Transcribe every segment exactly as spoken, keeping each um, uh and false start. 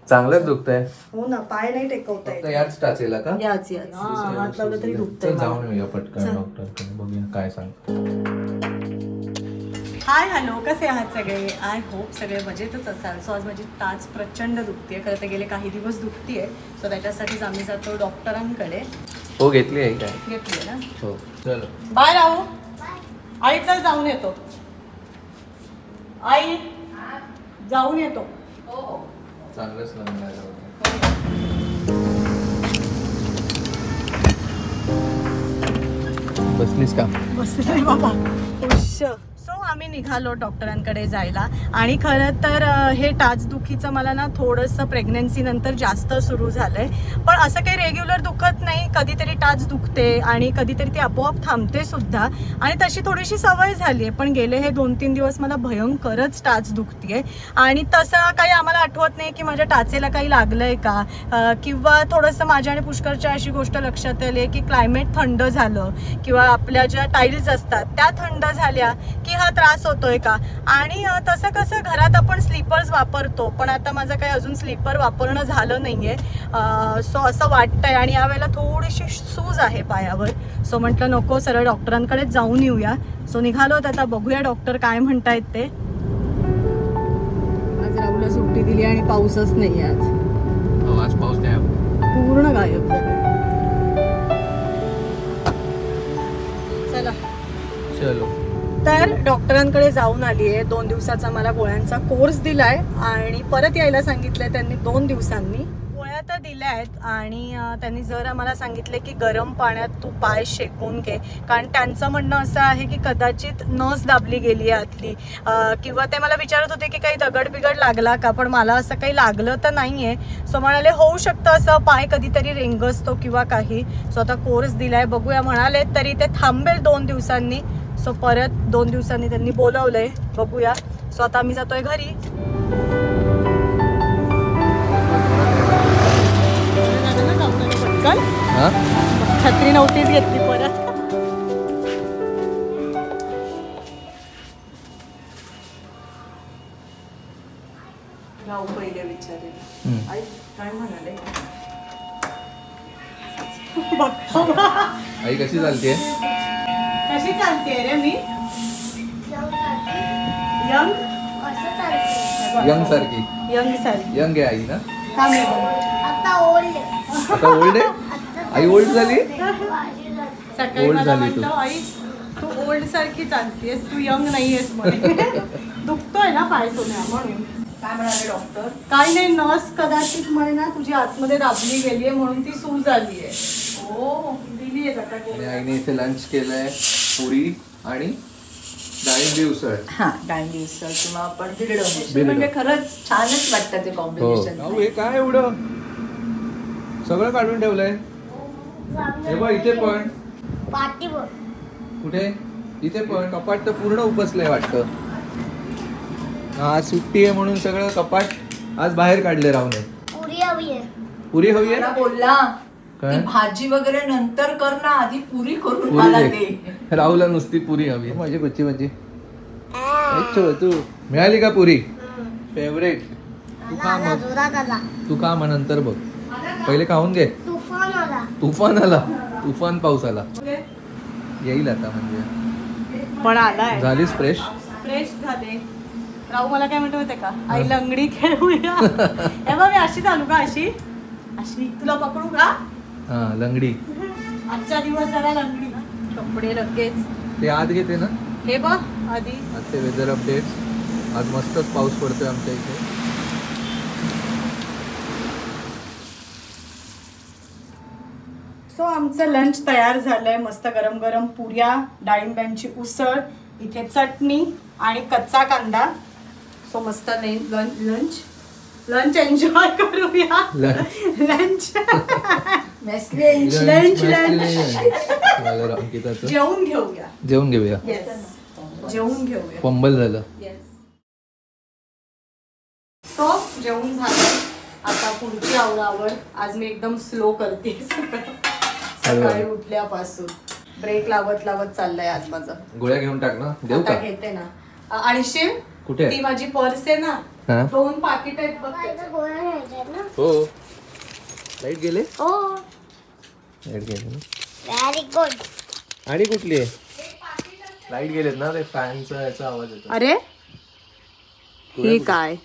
चांगलंच दुखतंय. हो ना, पाय नाही टेकवता येत. याच टाचेला का? याच याच हात लावलं तरी दुखतंय. जाऊन येऊया पटकन डॉक्टरकडे, बघूया काय सांगतो. हाय हॅलो, कसे आहात सगळे? आय होप सगळे मजेतच असाल. सो आज माझी टाच प्रचंड दुखते, खरं तर गेले काही दिवस दुखतीये. सो त्याच्यासाठीच आम्ही जातो डॉक्टरांकडे. हो घेतली आहे काय? घेतली ना. हो चलो बाय राहू. आई चल जाऊन येतो. आई जाऊन येतो. हो चांगलंच लागणार. बसलीस का? बसले बाबा. खुश. सो आम्ही निघालो डॉक्टरांकडे जायला. आणि खरं तर हे टाचदुखीचं मला ना थोडंसं प्रेग्नन्सी नंतर जास्त सुरू झालंय. पण असं काही रेग्युलर दुखत नाही. कधीतरी टाच दुखते आणि कधीतरी ती आपोआप थांबते सुद्धा. आणि तशी थोडीशी सवय झाली आहे. पण गेले हे दोन तीन दिवस मला भयंकरच टाच दुखतीये. आणि तसं काही आम्हाला आठवत नाही की माझ्या टाचेला काही लागलंय का, किंवा थोडंसं माझ्या आणि पुष्करच्या अशी गोष्ट लक्षात आली की क्लायमेट थंड झालं किंवा आपल्या ज्या टाईल्स असतात त्या थंड झाल्या की हा त्रास होतोय का. आणि तसं कसं घरात आपण स्लीपर्स वापरतो, पण आता माझं काही अजून स्लीपर वापरणं झालं नाहीये. सो असं वाटतंय. आणि यावेळेला थोडीशी सूज आहे पायावर. सो म्हटलं नको, सरळ डॉक्टरांकडेच जाऊन येऊया. सो निघालो. आता बघूया डॉक्टर काय म्हणतायत ते. आज राहुलला सुट्टी दिली आणि पाऊसच नाही आज. आज पाऊस गायब, पूर्ण गायब. चला चलो. तर डॉक्टरांकडे जाऊन आली आहे. दोन दिवसाचा मला गोळ्यांचा कोर्स दिलाय आणि परत यायला सांगितलंय त्यांनी दोन दिवसांनी. गोळ्या तर दिल्या आहेत आणि त्यांनी जर आम्हाला सांगितले की गरम पाण्यात तू पाय शेकून घे, कारण त्यांचं म्हणणं असं आहे की कदाचित नस दाबली गेली आहे आतली. किंवा ते मला विचारत होते की काही दगड बिगड लागला का, पण मला असं काही लागलं तर नाही आहे. सो म्हणाले होऊ शकतं असं, पाय कधीतरी रेंगसतो किंवा काही. सो आता कोर्स दिलाय, बघूया म्हणाले. तरी ते थांबेल दोन दिवसांनी. सो परत दोन दिवसांनी त्यांनी बोलवलंय, बघूया. सो आता आम्ही जातोय घरी. पटकन छत्री नव्हतीच घेतली परत. राहू पहिले विचारेल आई काय म्हणाले. आई कशी चालते? कशी चालते रे मी? यंग यंग सारखी. यंग सारखी यंग आहे आई ना. आता ओल्ड आता ओल्ड आहे. आई ओल्ड झाली. सकाळी मला म्हणतो आई तू ओल्ड सारखी चालतेस, तू यंग नाहीयेस म्हणे. दुखतोय ना पाय सोन्या म्हणून. काय म्हणाले डॉक्टर? काही नाही, नस कदाचित म्हणे ना तुझी आतमध्ये दाबली गेलीये म्हणून ती सूज आली आहे. हो दिली आहे आता. आणि आईने इथे लंच केलंय पुरी आणि डाळिंबी उसळ. हा डाळिंबी उसळ किंवा आपण भिरड मिसळ, म्हणजे खरंच छानच वाटतं ते कॉम्बिनेशन. हो हे काय एवढं सगळं काढून ठेवलंय. हे बघ इथे पण पाटी बघ. कुठे? इथे पण कपाट तर पूर्ण उपसलंय वाटतं. आज सुट्टी आहे म्हणून सगळं कपाट आज बाहेर काढले राहून. पुरी हवी आहे. पुरी हवी आहे बोलला की भाजी वगैरे नंतर कर ना, आधी पुरी करून मला दे. राहुलला नुसती पुरी हवी. माझी बच्ची माझी तू मिळाली का पुरी? फेवरेट. तू खा मग, तू खा मग नंतर बघ. पहिले खाऊन घे. तुफान आला. तुफान आला. तुफान पाऊस आला. येईल आता म्हणजे. पण आलाय. झालीस फ्रेश? फ्रेश झाले. राहू मला काय म्हणतो माहिती का, आई लंगडी खेळूया. हे बघ मी अशी चालू का, अशी अशी तुला पकडू का? हा लंगडी. आजचा दिवस जरा लंगडी. कपडे लगेच ते आत घेते ना. हे बघ आधी आजचे वेदर अपडेट्स. आज मस्तच पाऊस पडतोय आमच्या इथे. सो आमचं लंच तयार झालंय. मस्त गरम गरम पुऱ्या, डाळिंब्यांची उसळ, इथे चटणी आणि कच्चा कांदा. सो मस्त लंच लंच लंच एन्जॉय करूया. लंच लंच लंच जेवून घेऊया. जेवून घेऊया. जेवून घेऊया. पंबल झालं. सो जेवून झालं. आता पुढची आवरावर. आज मी एकदम स्लो करते सकाळी उठल्यापासून. ब्रेक लावत लावत चाललंय आज माझं. गोळ्या घेऊन टाक ना. देऊ का? घेते ना. आणि शिव कुठे? ती माझी पर्स आहे ना, हा दोन पाकिट आहेत बघ त्याच्यात. आता गोळ्या घ्यायच्या आहेत ना हो लाईट गेले हो लाईट गेले व्हेरी गुड. आणि कुठली आहे लाईट गेलेत ना ते फॅनचा याचा आवाज येतो. अरे हे काय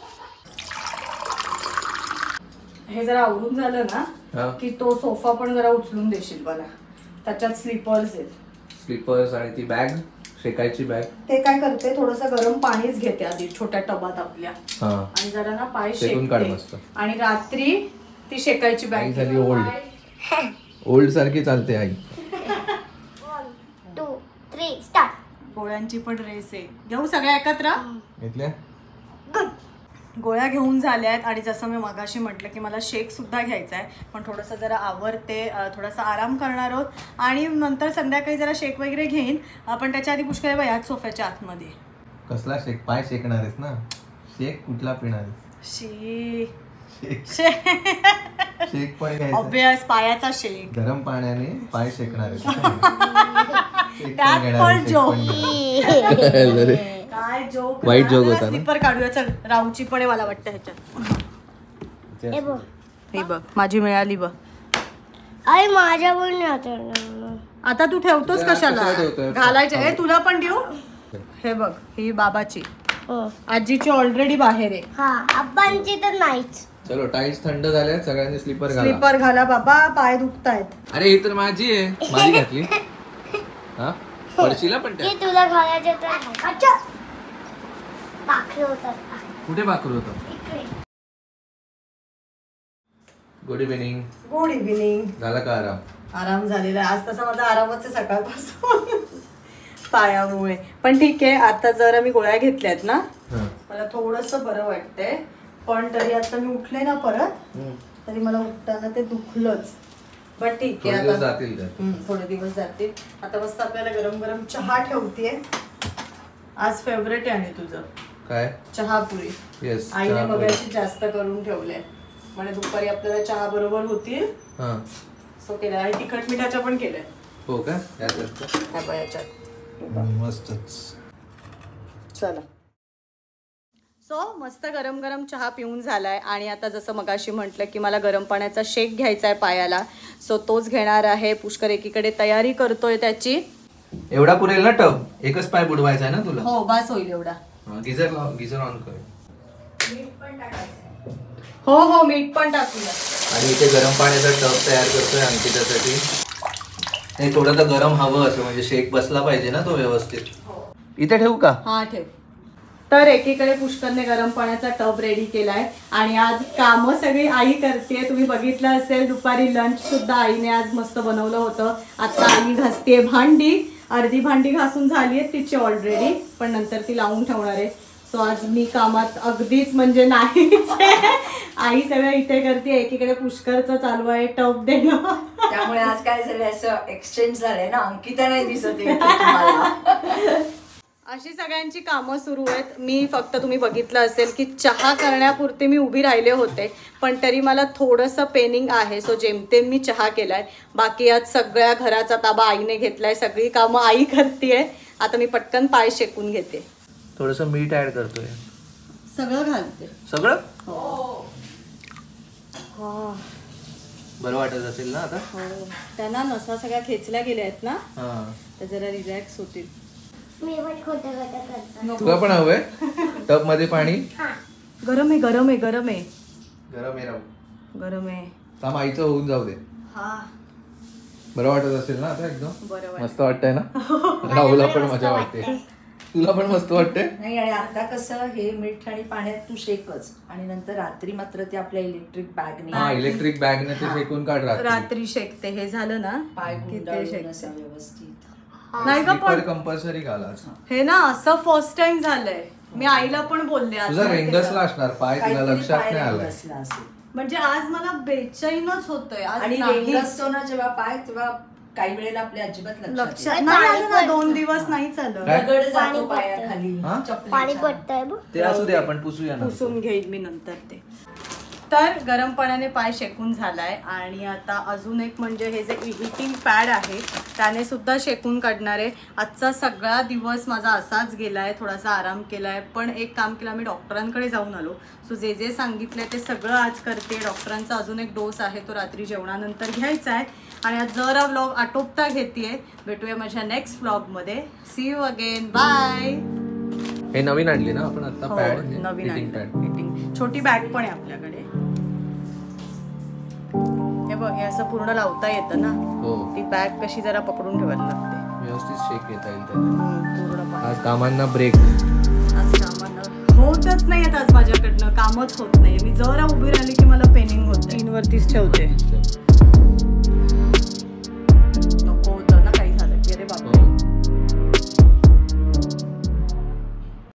हे जरा आवरून झालं हा. ना की तो सोफा पण जरा उचलून देशील मला. त्याच्यात स्लीपर्स आहेत. स्लीपर्स आणि ती बॅग शेकायची बॅग. ते काय करते थोडस गरम पाणीच घेते आधी छोट्या टबात आपल्या हा आणि जरा ना पाय शेकून काढ मस्त. शेकते आणि रात्री ती शेकायची आई बॅग झाली ओल्ड ओल्ड सारखी चालते आई. One two three start. गोळ्यांची पण रेस आहे. घेऊ सगळ्या एकत्र. घेतल्या गुड. गोळ्या घेऊन झाल्या आहेत आणि जसं मी मगाशी म्हटलं की मला शेक सुद्धा घ्यायचा आहे पण थोडंसं जरा आवरते अं, थोडासा आराम करणार आहोत आणि नंतर संध्याकाळी जरा शेक वगैरे घेईन. पण त्याच्या आधी पुष्कळ बघ याच सोफ्याच्या आतमध्ये. कसला शेक पाय शेकणार आहेस ना शेक कुठला पिणार आहेस? शी शेक शेक शेक पण घ्यायचा ऑब्वियस पायाचा शेक. गरम पाण्याने पाय शेकणार आहेस. शेक त्यात घेणार पण आहेस, शेक joke. पण घेणार आहेस. काय जोक वाईट joke होता ना? स्लीपर काढूया चल. राऊची पण आहे मला वाटतं ह्याच्यात. हे बघ हे बघ माझी मिळाली बघ. आई माझ्या पण नाही आता. आता तू ठेवतोस ते कशाला कशाला ठेवतोय? घालायचे हे तुला पण देऊ. हे बघ ही बाबाची हो आजीची ऑलरेडी बाहेर आहे. हा आबांची तर नाहीच. चलो टाईल्स थंड झाल्या सगळ्यांनी स्लीपर घाला. स्लीपर घाला बाबा पाय दुखतायत. अरे ही तर माझी आहे माझी घातली. हा पडशीला पण त्या की तुला घालायचे तर अच्छा पाखरे होतात कुठे पाखरू होतं. इकडे. Good evening. Good evening. झाला का आराम? आराम झालेला आहे. आज तसा माझा आरामच आहे सकाळपासून पायामुळे. पण ठीक आहे आता जरा मी गोळ्या घेतल्यात ना हा. मला थोडस बरं वाटतंय पण तरी आता मी उठले ना परत हम्म. तरी मला उठताना ते दुखलंच. पण ठीक थोडे आहे दिवस आता जातील तर. हम्म, थोडे दिवस जातील. आता मस्त आपल्याला गरम गरम चहा ठेवतेय. आज फेवरेट आहे आणि तुझं काय चहा पुरी. येस आईने बघायची जास्त करून ठेवले म्हणजे दुपारी आपल्याला चहा बरोबर होतील हा सो केलं आणि तिखट मिठाच्या पण केलंय. हो का याच्यात ह्या बघ याच्यात. मस्तच. चला सो मस्त गरम गरम चहा पिऊन झालाय आणि आता जसं मगाशी म्हटलं की मला गरम पाण्याचा शेक घ्यायचा आहे पायाला सो तोच घेणार आहे. पुष्कर एकीकडे तयारी करतोय त्याची. एवढा पुरेल ना टब एकच पाय बुडवायचा आहे ना तुला. हो बास होईल एवढा. गिझर लाव गिझर ऑन कर. हो हो मीठ पण टाकूया. आणि इथे गरम पाण्याचा टब तयार करतोय अंकितासाठी. नाही थोडं तर गरम हवं असं म्हणजे शेक बसला पाहिजे ना तो व्यवस्थित. इथे ठेवू का? हा ठेव. तर एकीकडे पुष्करने गरम पाण्याचा टब रेडी केलाय आणि आज कामं सगळी आई करते. तुम्ही बघितलं असेल दुपारी लंच सुद्धा आईने आज मस्त बनवलं होतं. आता आई घासते भांडी. अर्धी भांडी घासून झाली आहेत तिची ऑलरेडी पण नंतर ती लावून ठेवणार आहे. सो आज मी कामात अगदीच म्हणजे नाहीच. आई सगळं इथे करते. एकीकडे पुष्करचं चालू आहे टब देणं. त्यामुळे आज काय झालं असं एक्सचेंज झालंय ना अंकिता नाही दिसत आहे तुम्हाला. अशी सगळ्यांची कामं सुरू आहेत. मी फक्त तुम्ही बघितलं असेल की चहा करण्यापुरते मी उभी राहिले होते पण तरी मला थोडंसं पेनिंग आहे सो जेमतेम मी चहा केलाय. बाकी आज सगळ्या घराचा ताबा आईने घेतलाय. सगळी कामं आई करतेय. आता मी पटकन पाय शेकून घेते. थोडस मीठ ऍड करतोय. सगळं घालते सगळं हो. बरं वाटत असेल ना आता. हो त्यांना नसा सगळ्या खेचल्या गेल्या आहेत ना हा तर जरा रिलॅक्स होतील. मी पण खोटं खोटं करतो. तुला पण हवंय टब मध्ये पाणी. गरम आहे गरम आहे गरम आहे गरम आहे राहू. गरम आहे. थांब आईचं होऊन जाऊ दे. हा बरं वाटत असेल ना आता एकदम. बरं मस्त वाटतंय ना. राहुला पण मजा वाटते. तुला पण मस्त वाटते. नाही आणि आता कसं हे मीठ आणि पाण्यात तू शेकच आणि नंतर रात्री मात्र ते आपल्या इलेक्ट्रिक बॅगने हा इलेक्ट्रिक बॅग ने ते फेकून काढ रात्री. रात्री शेकते. हे झालं ना पाय की ते गुंडाळून शेकते. असं व्यवस्थित. नाही का स्लीपर पण कंपल्सरी घाला. हे ना असं फर्स्ट टाइम झालंय. मी आईला पण बोलले आज तुझा माहितीये रेंगसला का? असणार पाय तुला काहीतरी लक्षात पाय नाही आलाय. बसला असेल. म्हणजे आज मला बेचैनच होतोय आज आणि नाही. रेंग असतो ना जेव्हा पाय तेव्हा काही वेळेला आपल्या अजिबात लक्षात लक्षात येत नाही आलं ना. दोन दिवस नाही चाललं. काय? दगड पाणी जातो पायाखाली हा? पाणी चपलीच्या. पडतंय बघ. ते असू दे आपण पुसूया ना. पुसून घेईल मी नंतर ते. तर गरम पाण्याने पाय शेकून झालाय आणि आता अजून एक म्हणजे हे जे हिटिंग पॅड आहे त्याने सुद्धा शेकून काढणार आहे. आजचा सगळा दिवस माझा असाच गेलाय, थोडासा आराम केलाय, पण एक काम केलं, मी डॉक्टरांकडे जाऊन आलो. सो जे जे सांगितलंय ते सगळं आज करते. डॉक्टरांचा अजून एक डोस आहे तो रात्री जेवणानंतर घ्यायचा आहे. आणि आज जरा व्लॉग आटोपता घेतेय. भेटूया माझ्या नेक्स्ट व्लॉगमध्ये. See you again, bye. हे नवीन आणली ना आपण आता पॅड, नवीन आणली छोटी बॅग पण आहे आपल्याकडे. हे बघ, हे असं पूर्ण लावता येतं ना. हो, ती बॅग कशी जरा पकडून ठेवायला लागते, व्यवस्थित शेक घेता येईल त्याला. पूर्ण. आज कामांना ब्रेक. आज कामांना होतच नाही आज माझ्याकडनं, कामच होत नाही. मी जरा उभी राहिली की मला पेनिंग होत. तीन वरतीच ठेवते.